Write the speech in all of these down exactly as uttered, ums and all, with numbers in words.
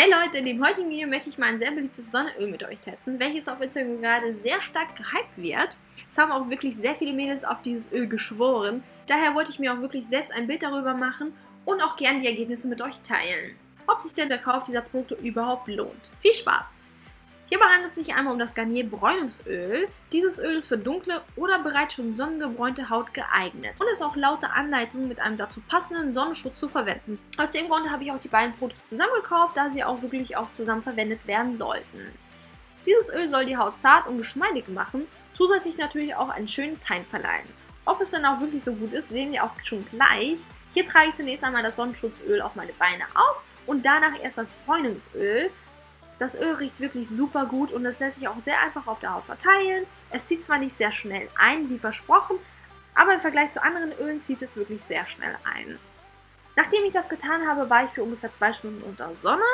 Hey Leute, in dem heutigen Video möchte ich mal ein sehr beliebtes Sonnenöl mit euch testen, welches auf Instagram gerade sehr stark gehypt wird. Es haben auch wirklich sehr viele Mädels auf dieses Öl geschworen. Daher wollte ich mir auch wirklich selbst ein Bild darüber machen und auch gerne die Ergebnisse mit euch teilen. Ob sich denn der Kauf dieser Produkte überhaupt lohnt. Viel Spaß! Hierbei handelt es sich einmal um das Garnier Bräunungsöl. Dieses Öl ist für dunkle oder bereits schon sonnengebräunte Haut geeignet und ist auch laut der Anleitung mit einem dazu passenden Sonnenschutz zu verwenden. Aus dem Grund habe ich auch die beiden Produkte zusammen gekauft, da sie auch wirklich auch zusammen verwendet werden sollten. Dieses Öl soll die Haut zart und geschmeidig machen, zusätzlich natürlich auch einen schönen Teint verleihen. Ob es dann auch wirklich so gut ist, sehen wir auch schon gleich. Hier trage ich zunächst einmal das Sonnenschutzöl auf meine Beine auf und danach erst das Bräunungsöl. Das Öl riecht wirklich super gut und es lässt sich auch sehr einfach auf der Haut verteilen. Es zieht zwar nicht sehr schnell ein, wie versprochen, aber im Vergleich zu anderen Ölen zieht es wirklich sehr schnell ein. Nachdem ich das getan habe, war ich für ungefähr zwei Stunden unter der Sonne.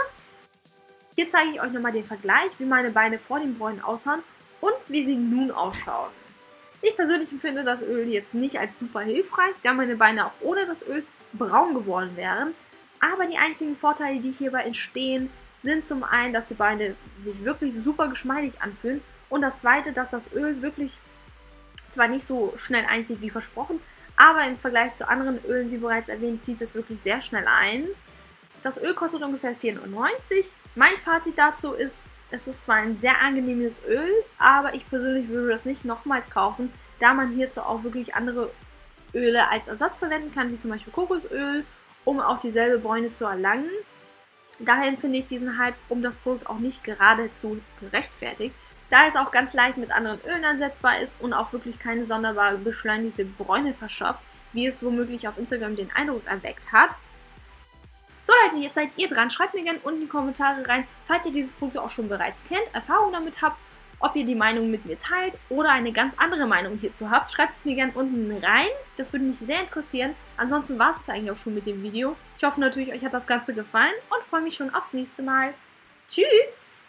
Hier zeige ich euch nochmal den Vergleich, wie meine Beine vor dem Bräunen aussahen und wie sie nun ausschauen. Ich persönlich empfinde das Öl jetzt nicht als super hilfreich, da meine Beine auch ohne das Öl braun geworden wären. Aber die einzigen Vorteile, die hierbei entstehen, sind zum einen, dass die Beine sich wirklich super geschmeidig anfühlen und das zweite, dass das Öl wirklich zwar nicht so schnell einzieht wie versprochen, aber im Vergleich zu anderen Ölen, wie bereits erwähnt, zieht es wirklich sehr schnell ein. Das Öl kostet ungefähr vier neunundneunzig. Mein Fazit dazu ist, es ist zwar ein sehr angenehmes Öl, aber ich persönlich würde das nicht nochmals kaufen, da man hierzu auch wirklich andere Öle als Ersatz verwenden kann, wie zum Beispiel Kokosöl, um auch dieselbe Bräune zu erlangen. Daher empfinde ich diesen Hype um das Produkt auch nicht geradezu gerechtfertigt, da es auch ganz leicht mit anderen Ölen ansetzbar ist und auch wirklich keine sonderbar beschleunigte Bräune verschafft, wie es womöglich auf Instagram den Eindruck erweckt hat. So Leute, jetzt seid ihr dran. Schreibt mir gerne unten in die Kommentare rein, falls ihr dieses Produkt auch schon bereits kennt, Erfahrung damit habt, ob ihr die Meinung mit mir teilt oder eine ganz andere Meinung hierzu habt. Schreibt es mir gerne unten rein, das würde mich sehr interessieren. Ansonsten war es eigentlich auch schon mit dem Video. Ich hoffe natürlich, euch hat das Ganze gefallen und freue mich schon aufs nächste Mal. Tschüss!